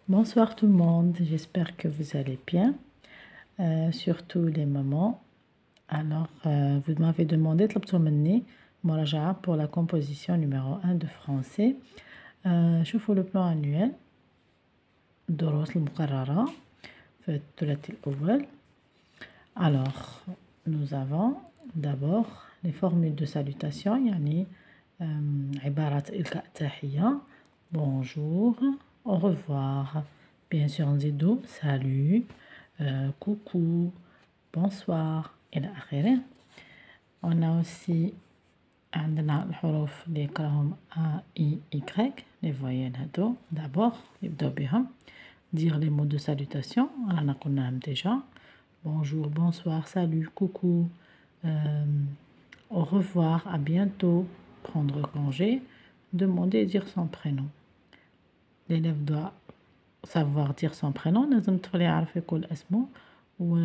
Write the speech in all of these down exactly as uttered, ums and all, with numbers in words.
Bonsoir tout le monde, j'espère que vous allez bien, euh, surtout les mamans. Alors, euh, vous m'avez demandé طلبتوا مني مراجعة pour la composition numéro un de français. Euh, شوفوا le plan annuel الدروس المقررة في الثلاثي الأول. Alors, nous avons d'abord les formules de salutation يعني عبارة إلقاء تحية bonjour, au revoir. Bien sûr, نزيدو salut, euh, coucou, bonsoir إلى آخره. On a aussi عندنا الحروف اللي يقراهم A, I, Y, les voyelles هادو. D'abord, نبداو بهم. Dire les mots de salutation, رانا قلناهم déjà. Bonjour, bonsoir, salut, coucou, euh, au revoir, à bientôt, prendre congé, demander et dire son prénom. L'élève doit savoir dire son prénom. لازم الطفل يعرف يقول اسمه و...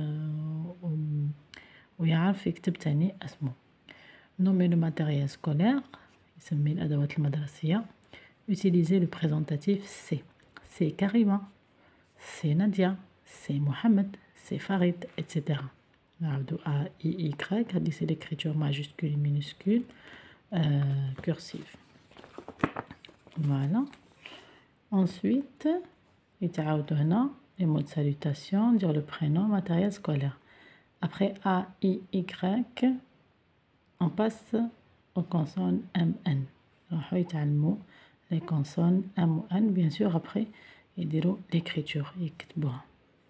ويعرف يكتب تاني اسمه. Nommer le matériel scolaire, يسمي الأدوات المدرسية. Utiliser le présentatif c'est. C'est Karima, c'est Nadia, c'est Mohamed, c'est Farid, et cetera. نعاودو A, I, Y, هذه c'est l'écriture majuscule et minuscule, euh, cursive. Voilà. Ensuite, يتعاودوا هنا les mots de salutation, dire le prénom, matériel scolaire. Après A, I, Y, on passe aux consonnes M, N. راحوا يتعلموا les consonnes M ou N. Bien sûr, après, يديروا l'écriture, يكتبوها.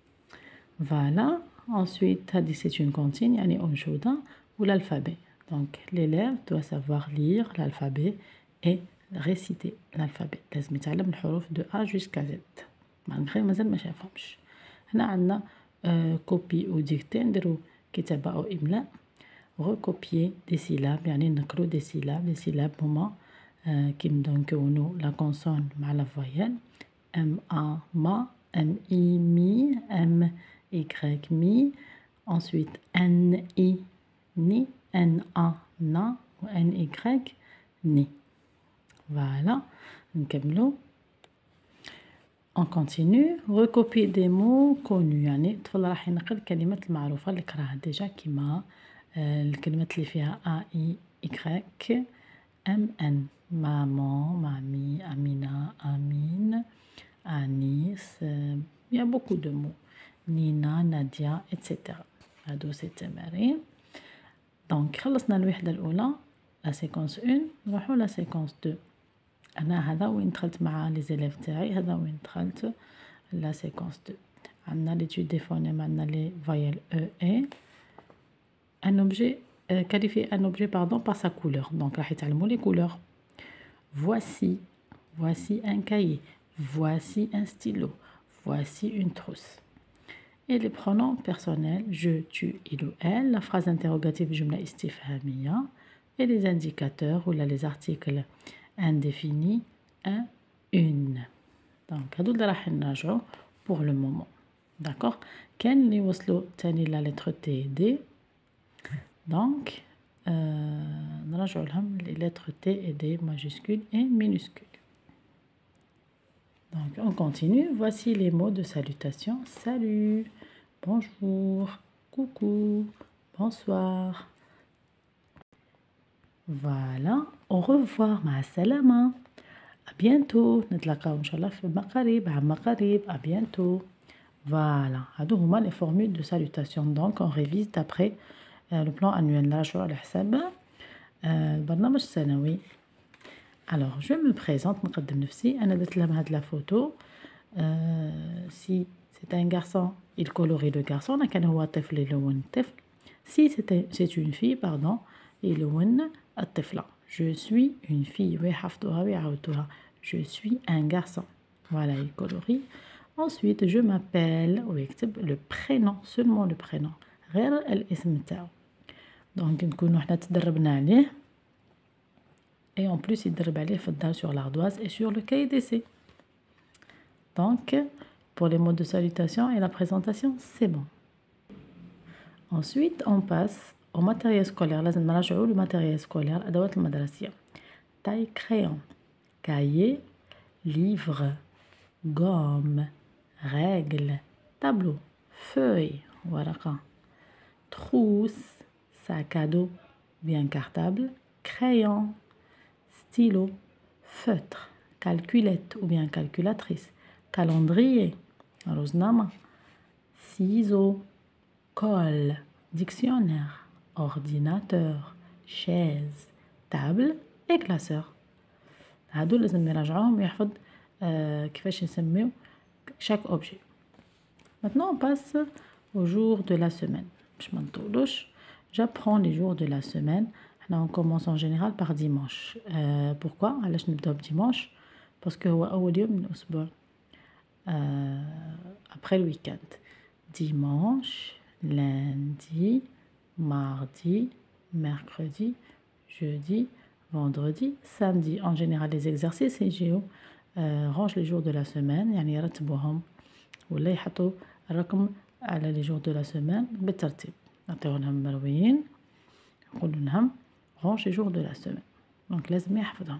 Voilà. Ensuite, c'est une comptine, يعني أنشودة ou l'alphabet. Donc, l'élève doit savoir lire l'alphabet et réciter l'alphabet. لازم يتعلم الحروف de A jusqu'à Z. malgré مازال ما شافهمش. هنا عندنا كوبي و ديكتي نديرو كتابة أو إملاء. recopier des syllabes يعني نقرو des syllabes. les syllabes هما كي نبداو نكونو la consonne مع la voyelle. M, A, ma, M, I, mi, M, Y, mi. Ensuite, N, I, ni, N, A, na, ou N, Y, ni. Voilà. نكملو. On continue. Recopier des mots connus. يعني الطفل راح ينقل الكلمات المعروفة اللي قراها ديجا كيما الكلمات اللي فيها A, I, Y, M, N. Maman, mamie, Amina, Amine, Anis. Il y a beaucoup de mots. Nina, Nadia, et cetera. هادو سي التمارين. دونك خلصنا الوحدة الأولى لا سيكونس واحد نروحو لا سيكونس اثنين. أنا هذا وين دخلت مع لي زيليف تاعي هذا وين دخلت لا سيكونس اثنين. عندنا ليتود دي فونيم عندنا لي فايل او اي ان اوبجي qualifier un objet pardon par sa couleur. Donc راح يتعلموا لي couleurs. Voici, voici un cahier, voici un stylo, voici une trousse. Et les pronoms personnels je, tu, il ou elle, la phrase interrogative جملة استفهامية et les indicateurs ou là les articles indéfinis un, une. Donc هادو اللي راح نراجعو pour le moment. D'accord. كان اللي وصلوا تاني la lettre T et D. Donc euh, نراجعو لهم les lettres T et D majuscules et minuscules. Donc on continue. Voici les mots de salutation. Salut, bonjour, coucou, bonsoir. Voilà. Au revoir, مع السلامة. À bientôt. نتلاقاو إن شاء الله في قريب عما قريب. À bientôt. Voilà. هادو هما les formules de salutation. Donc on révise d'après euh, le plan annuel. نراجعو على حساب البرنامج السنوي. Alors, je me présente, نقدم نفسي. أنا درت لهم هاد لا فوتو. Euh, si c'est un garçon, il colorie le garçon. أنا كان هو طفل يلون الطفل. Si c'est une fille, pardon, يلون الطفلة. Je suis une fille. ويحفظوها ويعاودوها. Je suis un garçon. Voilà, il colorie. Ensuite, je m'appelle ويكتب le prénom, seulement le prénom. غير الاسم تاعو. Donc نكونو حنا تدربنا عليه. Et en plus, il درب عليه في الدار sur l'ardoise et sur le cahier d'essai. Donc, pour les mots de salutation et la présentation, c'est bon. Ensuite, on passe au matériel scolaire. لازم نراجعو le matériel scolaire, الأدوات المدرسية. Taille, crayon, cahier, livre, gomme, règle, tableau, feuille, ورقة, trousse, sac à dos, bien cartable, crayon, stylo, feutre, calculette ou bien calculatrice, calendrier, روزنامة, ciseaux, colle, dictionnaire, ordinateur, chaise, table et classeur. هادو لازم يراجعوهم ويحفظ euh, كيفاش نسميو chaque objet. Maintenant on passe aux jours de la semaine. باش ما نطولوش. J'apprends les jours de la semaine. On commence en général par dimanche. Euh, pourquoi? علاش نبداو بdimanche? Parce que هو أول يوم من الأسبوع. Euh, après le week-end. Dimanche, lundi, mardi, mercredi, jeudi, vendredi, samedi. En général, les exercices يجيو euh, range les jours de la semaine. يعني يرتبوهم ولا يحطوا الرقم على les jours de la semaine بالترتيب. نعطيو لهم مرويين نقولوا لهم range les jours de la semaine. Donc لازم يحفظهم.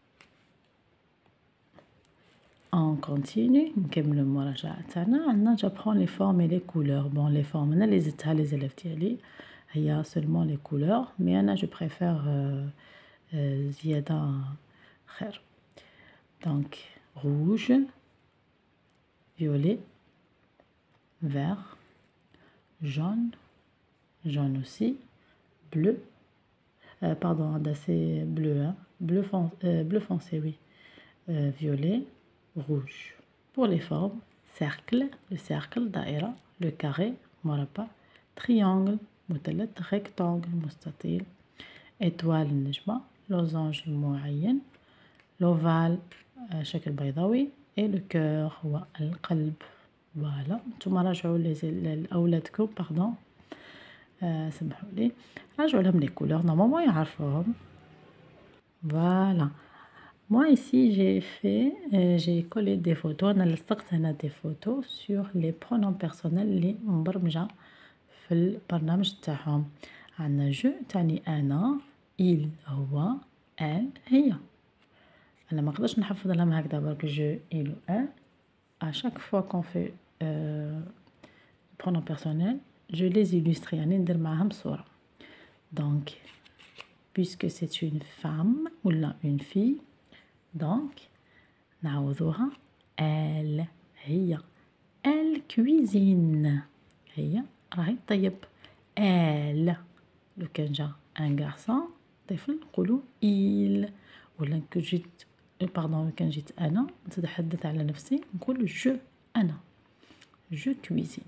On continue, نكمل المراجعة تاعنا. عندنا j'apprends les formes et les couleurs. Bon, les formes أنا اللي زدتها les élèves ديالي هي seulement les couleurs, mais أنا je préfère euh, euh, زيادة خير. Donc rouge, violet, vert, jaune, jaune aussi, bleu, euh, pardon, c'est bleu, hein, bleu, fon euh, bleu foncé, oui, euh, violet, rouge. Pour les formes, cercle, le cercle, daïra, le carré, مربع, triangle, مثلث, rectangle, مستطيل, étoile, النجمة, losange المعين, l'ovale, شكل بيضاوي, et le cœur هو القلب. Voilà. نتوما راجعوا لأولادكم pardon. Euh, سمحوا لي. راجعوا لهم les couleurs. Normalement يعرفوهم. Voilà. Moi ici j'ai fait, euh, j'ai collé des photos. أنا لصقت هنا des photos sur les pronoms personnels اللي مبرمجة في البرنامج تاعهم. عندنا جو تعني أنا، il هو، elle هي. أنا ما نقدرش نحفظ لهم هكذا برك جو il ou elle. À chaque fois qu'on fait euh, pronom personnel, je les illustre يعني ندير معاهم صورة. Donc, puisque c'est une femme ou là une fille, donc نعوضوها elle هي. Elle cuisine هي راهي طيب. Elle لو كان جا un garçon طفل نقولو il. ولا كو جيت باردون كان جيت أنا نتحدث على نفسي نقول جو أنا جو cuisine.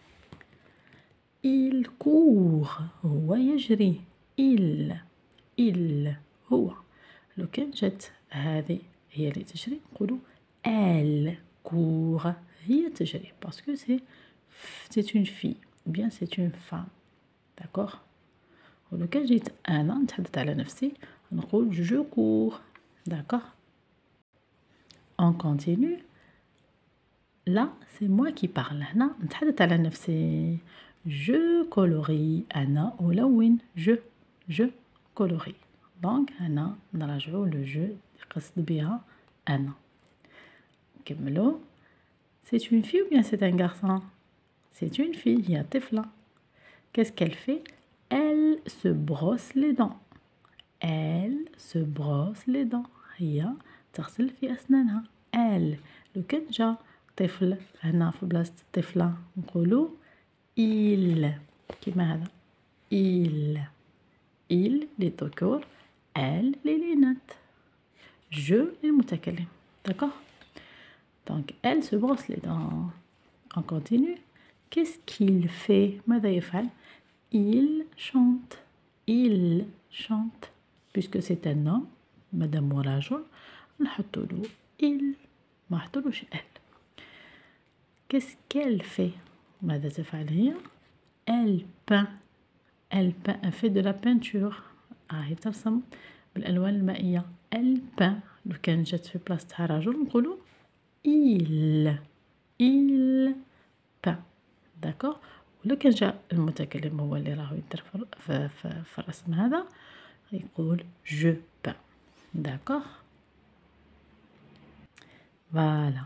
il court هو يجري. il il هو. لو كان جات هذه هي اللي تجري نقولوا elle court هي تجري parce que c'est c'est une fille ou bien c'est une femme. d'accord. ولو كان جيت أنا نتحدث على نفسي نقول je cours. d'accord. On continue. Là, c'est moi qui parle. هنا نتحدث على نفسي. Je colorie. أنا ألون. je je colorie. Donc هنا نراجعو le je قصد بها أنا. نكملو. C'est une fille ou bien c'est un garçon? C'est une fille. هي طفلة. Qu'est-ce qu'elle fait? Elle se brosse les dents. Elle se brosse les dents. هي تغسل في أسنانها. elle. لو كان جا طفل هنا في بلاصة الطفلة نقولو il. كيما هذا il. il للذكور. elle للإناث. je للمتكلم. d'accord. donc elle se brosse les dents. on continue. qu'est-ce qu'il fait? ماذا يفعل? il chante. il chante. puisque c'est un homme مادام هو رجل نحطولو il ما نحطولوش elle. qu'est-ce qu'elle fait? ماذا تفعل هي؟ elle peint. elle peint. elle fait de la peinture. راهي ترسم بالألوان المائية. elle peint. لو كان جات في بلاصتها رجل نقولو il il peint. d'accord. ولو كان جا المتكلم هو اللي راهو يدير في, في, في الرسم هذا يقول je peins. d'accord. voilà.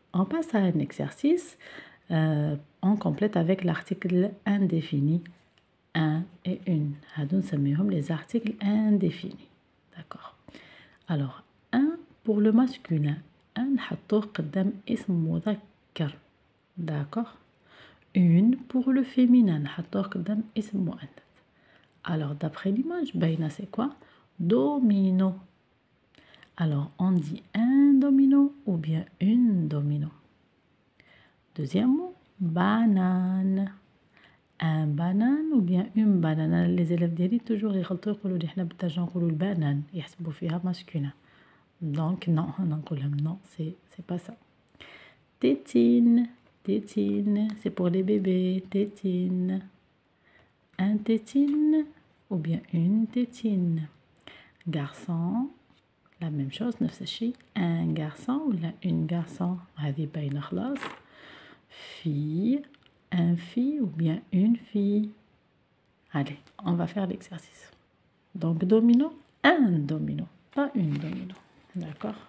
On passe à un exercice. Euh, on complète avec l'article indéfini. Un et une. هادو نسميهم les articles indéfinis. D'accord. Alors, un pour le masculin. un نحطوه قدام اسم مذكر. D'accord. Une pour le féminin. نحطوه قدام اسم مؤنث. Alors, d'après l'image, باينة c'est quoi? Domino. Alors, on dit un domino ou bien une domino. Deuxième mot, banane. Un banane ou bien une banane. Les élèves ديالي toujours يغلطوا يقولوا لي حنا بالدارجة نقولوا البنان يحسبوا فيها masculin. Donc non, on نقول لهم non, c'est c'est pas ça. Tétine, tétine, c'est pour les bébés, tétine. Un tétine ou bien une tétine. Garçon, la même chose, نفس الشيء. Un garçon ou une garçon. هذه باينة خلاص. Fille, un fille ou bien une fille. Allez, on va faire l'exercice. Donc, domino, un domino, pas une domino. D'accord?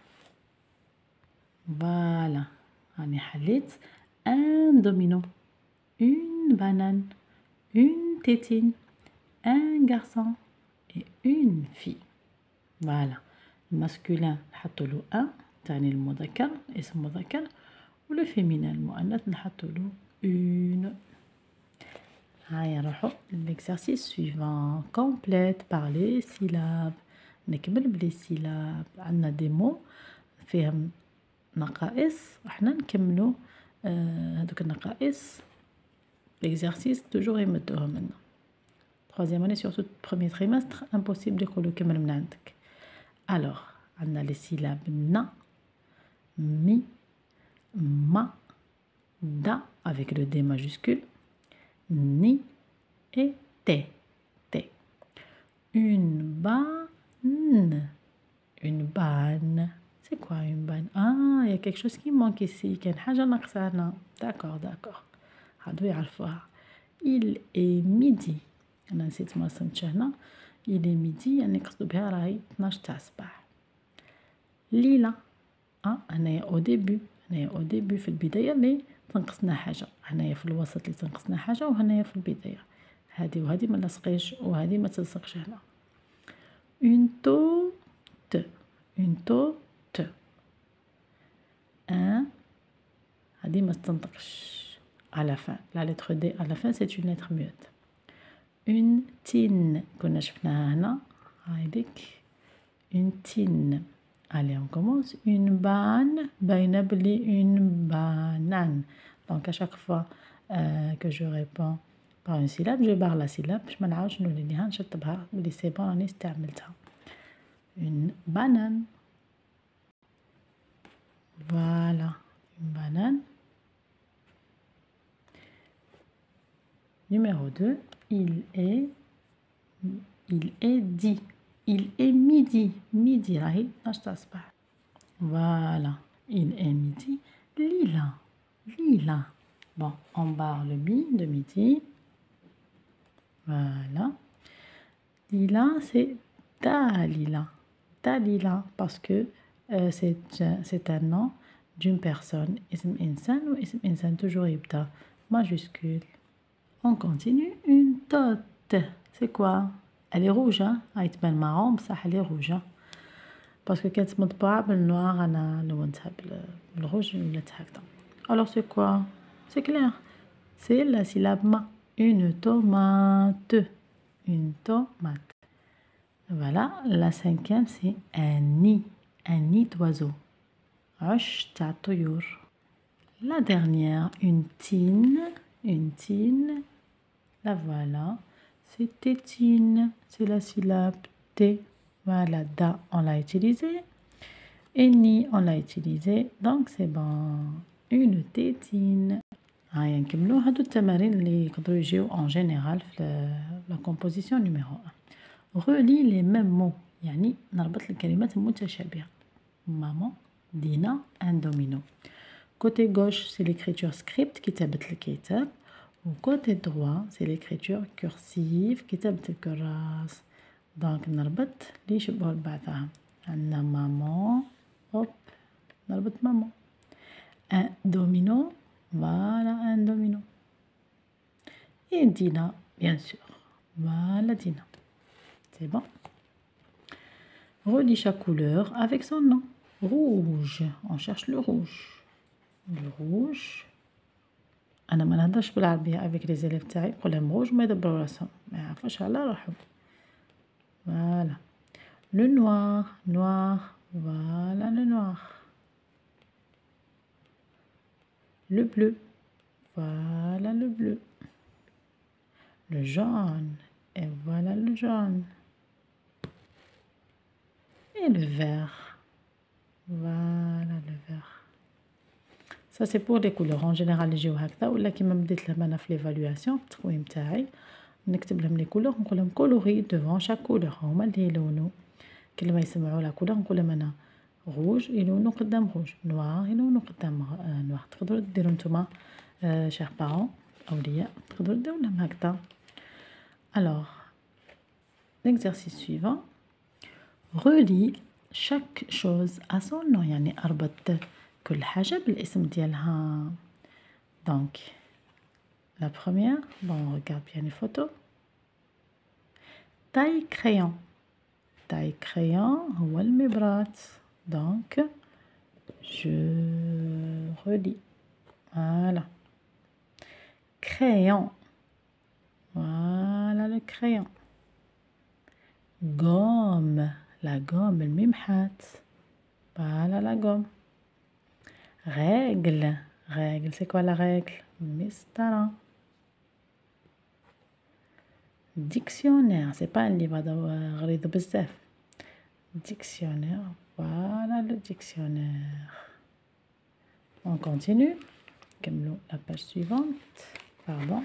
Voilà. On est un domino, une banane, une tétine, un garçon et une fille. Voilà. Masculin, نحطوا له un, تعني المذكر, اسم مذكر. و le féminin, المؤنث, نحطوا له une. هيا نروحوا l'exercice suivant. Complète par les syllabes. نكمل بلي syllabes. عندنا des mots فيهم نقائص وحنا نكملوا هذوك النقائص. l'exercice toujours يمدوهم لنا. troisième année surtout premier trimestre impossible يقولوا كمل من عندك. Alors, on a les syllabes na, mi, ma, da avec le D majuscule, ni et te, te. Une banne, une banne. C'est quoi une banne? Ah, il y a quelque chose qui manque ici. كاين حاجة ناقصة هنا. D'accord, d'accord. هادو يعرفوها. Il est midi. أنا نسيت ما رسمتش هنا. il est midi يعني قصدو بها راهي اثناش تاع الصباح. ليلة. اه هنايا او ديبي. هنايا او ديبي في البداية اللي تنقصنا حاجة. هنايا في الوسط اللي تنقصنا حاجة وهنايا في البداية. هادي وهادي ما لاصقيش وهادي ما تلصقش هنا. une tote. une tote. un هادي ما تنطقش à la fin. La lettre D à la fin c'est une lettre muette. une tine كنا شفناها هنا هايديك une tine. Allez, on commence. Une banane, باينة بلي une banane. Donc à chaque fois euh, que je réponds par une syllabe, je barre la syllabe باش ما نعاودش نوليها نشطبها بلي سي بون راني استعملتها. Une banane. Voilà, une banane. Numéro deux, il est il est dit. Il est midi. Midi, راهي اثناش تاع الصباح. Voilà. Il est midi. Lila. Lila. Bon, on barre le mi de midi. Voilà. Lila, c'est Dalila. Dalila, parce que euh, c'est un nom d'une personne. Ism insan ou ism insan, toujours يبدا majuscule. On continue. Une tote. C'est quoi? Elle est rouge, hein? Elle est marron, ça elle est rouge, hein? Parce que quand tu montes pas le noir, on a le rouge, le hacta. Alors c'est quoi? C'est clair. C'est la syllabe ma. Une tomate. Une tomate. Voilà. La cinquième, c'est un nid. Un nid d'oiseau. عش تاع الطيور. La dernière, une tine. Une tine. La voilà. C'est tétine. C'est la syllabe T. Voilà, da, on l'a utilisé. Et ni, on l'a utilisé. Donc, c'est bon. Une tétine. هيا نكملو هادو التمارين اللي يقدروا يجيو en général في la composition numéro un. Relis les mêmes mots. يعني نربط الكلمات المتشابهة. Maman, Dina, un domino. Côté gauche, c'est l'écriture script كتابة الكتاب. و côté droit, c'est l'écriture cursive كتابة الكراس. دونك نربط لي يشبهوا لبعضها. عندنا مامون، هوب نربط مامون. un domino. Voilà, un domino. Et Dina, bien sûr. Voilà, Dina. C'est bon. Relie chaque couleur avec son nom. Rouge. On cherche le rouge. Le rouge. أنا ما نهضرش بالعربية avec les élèves تاعي نقول لهم rouge ما يدبروا راسهم ما يعرفوش على روحهم. Voilà. Le noir. Noir. Voilà le noir. Le bleu. Voilà le bleu. Le jaune. Et voilà le jaune. Et le vert. Voilà le vert. Ça c'est pour les couleurs. En général يجيو هكذا ولا كيما بديت لهم انا في ليفالواسيون في التقويم تاعي نكتب لهم لي كولور نقول لهم كولوري devant chaque couleur هما اللي يلونوا كل ما يسمعوا لا كولور نقول لهم انا روج يلونوا قدام روج نوار يلونوا قدام نوار. تقدروا ديروا نتوما شيخ بارون اولياء تقدروا ديروا لهم هكذا. Alors l'exercice suivant, relie chaque chose à son nom يعني أربط كل حاجة بالاسم ديالها. Donc la première, bon on regarde bien les photos. Taille crayon. Taille crayon هو المبرات. Donc je relis. Voilà. Crayon. Voilà le crayon. Gomme. La gomme, الممحات. Voilà la gomme. Règle. Règle, c'est quoi la règle? مسطرة. Dictionnaire, c'est pas un livre غليظ بزاف. Dictionnaire, voilà le dictionnaire. On continue. Comme la page suivante. Pardon.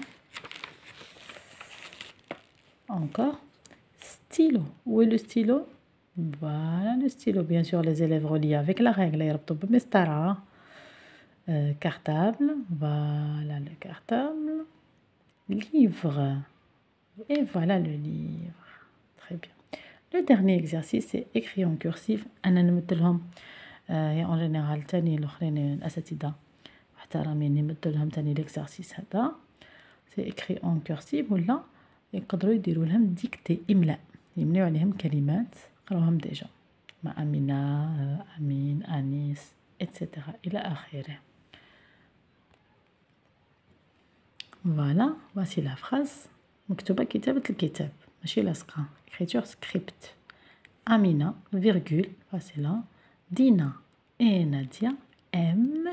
Encore. Stylo. Où est le stylo? Voilà le stylo. Bien sûr, les élèves relient avec la règle. يربطوا بمسطرة. Euh, cartable. Voilà le cartable. Livre. Et voilà le livre. Très bien. Le dernier exercice, c'est écrit en cursive. أنا نمدلهم en général تاني الآخرين الأساتذة محترمين نمدلهم تاني l'exercice هذا. C'est écrit en cursive ولا يقدروا يديروا لهم ديكتي إملاء يمليو عليهم كلمات قراوهم ديجا مع أمينة أمين أنيس إتسيتيرا إلى آخره. Voilà, voici la phrase. مكتوبة كتابة الكتاب ماشي لاصقة. Écriture script. Amina, virgule, c'est là. Dina et Nadia aiment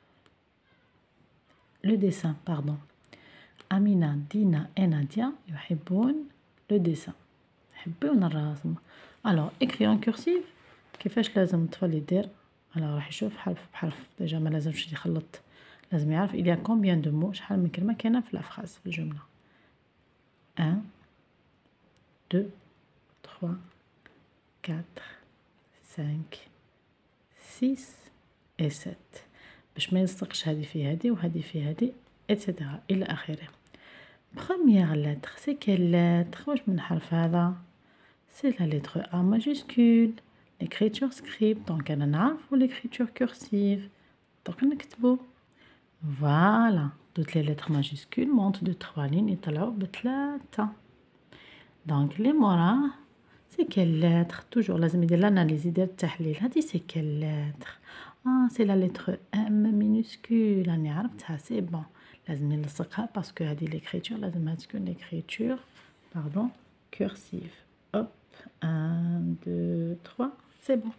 le dessin, pardon. Amina, Dina et Nadia يحبون le dessin. يحبون الرسم. Alors, écrit en cursive كيفاش لازم الطفل يدير؟ alors راح يشوف حرف بحرف ديجا ما لازمش يخلط لازم يعرف il y a combien de mots شحال من كلمة كاينة في la phrase في الجملة. un deux trois quatre cinq six et sept باش ما يلصقش هذه في هذه وهذه في هذه إتسيتيرا إلى آخره. Première lettre, c'est quelle lettre? واش من حرف هذا؟ C'est la lettre A majuscule. L'écriture script, donc أنا نعرفو l'écriture cursive. donc نكتبو. Voilà. Toutes les lettres majuscules montent de trois lignes يطلعوا بثلاثة. Donc les mots c'est quelle lettre? Toujours لازم يدير l'analyse يدير التحليل. هذه c'est quelle lettre? Ah c'est la lettre M minuscule. راني عرفتها c'est bon. لازم نلصقها parce que هذه l'écriture لازمها تكون l'écriture pardon cursive. Hop un deux trois c'est bon.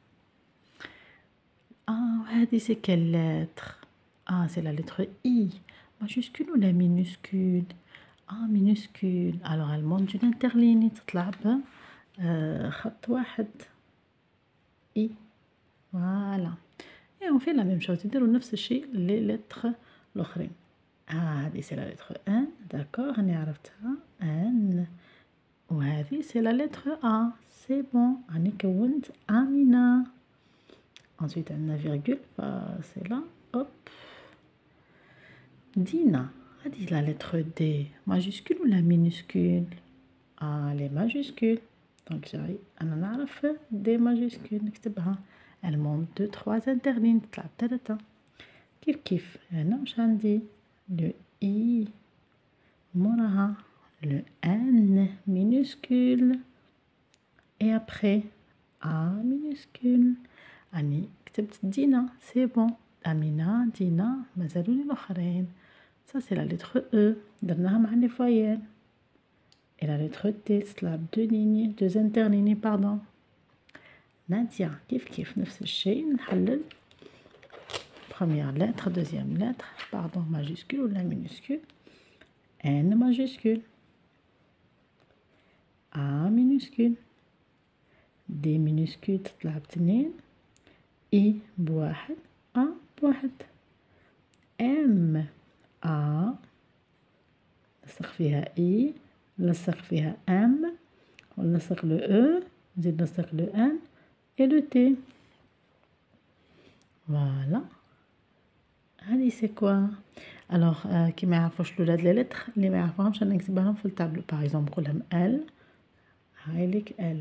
Ah هذه c'est quelle lettre? Ah c'est la lettre I. Majuscule ou la minuscule? Ah minuscule. Alors elle monte d'une interligne تطلع ب خط واحد I. Voilà. Et on fait la même chose. يديروا نفس الشيء les lettres الأخرين. Ah هذه c'est la lettre N. d'accord راني عرفتها N. وهذه c'est la lettre A. c'est bon. راني كونت أمينة. Ensuite عندنا virgule. c'est là. Hop. Dina. هذه la lettre D. majuscule ou la minuscule? Ah les majuscules. donc جاي أنا نعرف D majuscule نكتبها. elle monte deux trois interlignes تطلع بثلاثة. كيف كيف هنا واش عندي لو اي موراها لو ان minuscule et après a minuscule. راني كتبت دينا سي بون، امينه دينا مازالوني الاخرين. ça c'est la lettre E درناها مع لي فويال. et la lettre T طلع بدو ليني deux interlignes pardon. نادية كيف كيف نفس الشيء نحلل première lettre deuxième lettre pardon majuscule ولا minuscule N majuscule A minuscule D minuscule تطلع باتنين I بواحد A بواحد M A نلصق فيها I نلصق فيها M ونلصق لو E نزيد نلصق لو N et le T. Voilà. هذه سي كوا. الوغ كي ما يعرفوش الولاد لي لتر اللي ما يعرفوهمش انا نكتبها لهم في الطابلو. باغ اكزومبل نقول لهم ال هاي ليك ال.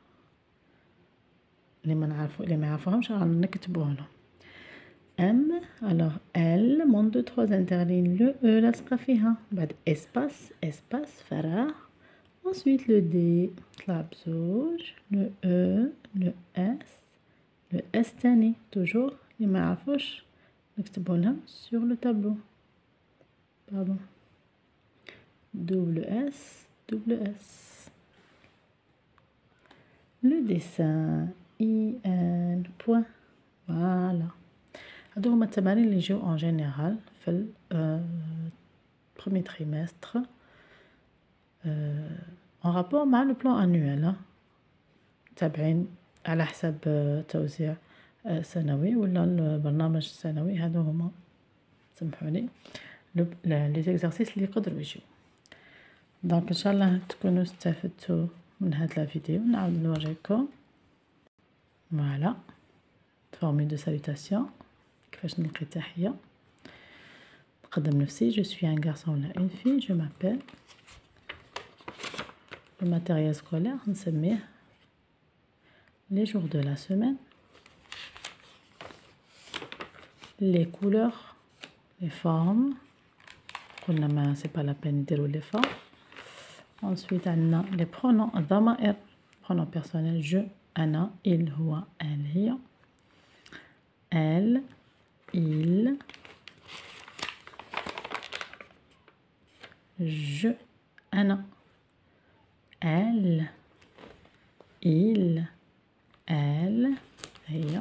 اللي ما نعرفو اللي ما يعرفوهمش رانا نكتبوه لهم. ام الوغ ال مون دو تخوا انترلين لو او لاصقه فيها بعد اسباس اسباس فراغ. ensuite le D طلع بزوج le E le S le S تاني toujours اللي ما يعرفوش نكتبو لهم sur le tableau pardon double S double S le dessin I N point. voilà هادو هما التمارين اللي يجيو en général في ال euh, premier trimestre en rapport مع le plan annuel. تابعين على حسب توزيع سنوي ولا البرنامج السنوي. هادو هما سمحولي لي زيكزارسيس اللي يقدروا يجيو. دونك ان شاء الله تكونوا استفدتوا من هاد لا فيديو. نعاود نوريكم فوالا فورمي دو سالوتاسيون كيفاش نلقي تحيه. نقدم نفسي جو سوي ان غارسون ولا اون في جو مابيل. Le matériel scolaire, نسميه les jours de la semaine, les couleurs, les formes. قلنا ما c'est pas la peine نديرو les formes. ensuite عندنا les pronoms الضمائر pronom personnel je أنا il هو elle هي elle il je أنا elle il elle هي.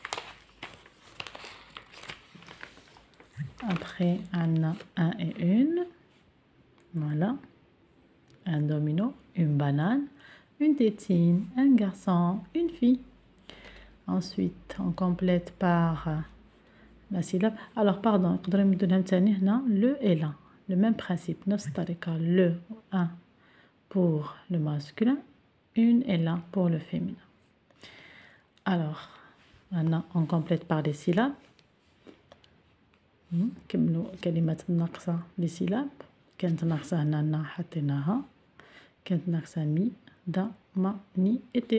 après عندنا un et une voilà un domino une banane une tétine un garçon une fille. ensuite on complète par la syllabe. alors pardon نقدروا نمدو لهم تاني هنا le et la le même principe نفس الطريقة le un pour le masculin une et la pour le féminin. alors maintenant on complète par les syllabes. كملوا كلمات ناقصة لي سيلاب. كانت ناقصة هنا نا حطيناها. كانت ناقصة مي دا ما ني إتي.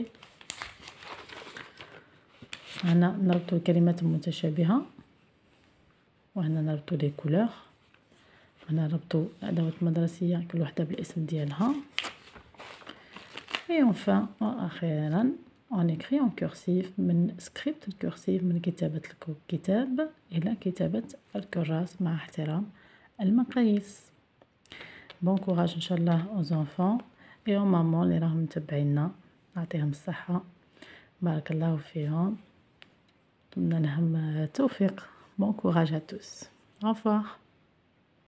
هنا نربطوا الكلمات المتشابهة وهنا نربطوا لي كولور. هنا نربطوا أدوات مدرسية كل وحدة بالاسم ديالها. et enfin وأخيرا on écrit en cursive من سكريبت الكورسيف من كتابة الكتاب إلى كتابة الكراس مع احترام المقاييس. بون كوراج إن شاء الله aux enfants et aux mamans اللي راهم متبعينا. نعطيهم الصحة بارك الله فيهم. نتمنى لهم التوفيق. بون كوراج à tous. au revoir.